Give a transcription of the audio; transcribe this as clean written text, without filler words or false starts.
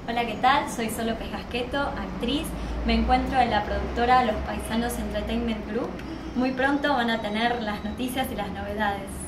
Hola, ¿qué tal? Soy Sol López Gasqueto, actriz. Me encuentro en la productora Los Paisanos Entertainment Group. Muy pronto van a tener las noticias y las novedades.